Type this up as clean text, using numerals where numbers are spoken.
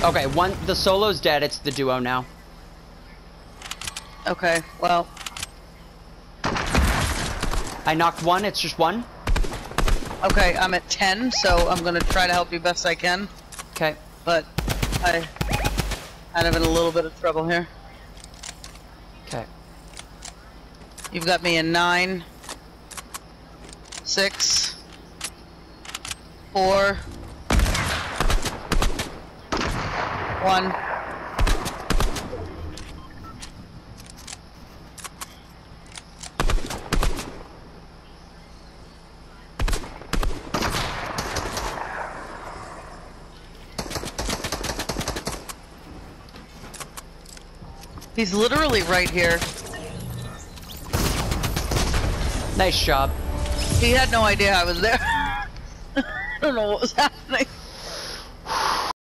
Okay, the solo's dead, it's the duo now. Okay, well. I knocked one, it's just one. Okay, I'm at 10, so I'm gonna try to help you best I can. Okay. But I kind of in a little bit of trouble here. Okay. You've got me in 9, 6, 4, 1. He's literally right here. Nice job. He had no idea I was there. I don't know what was happening.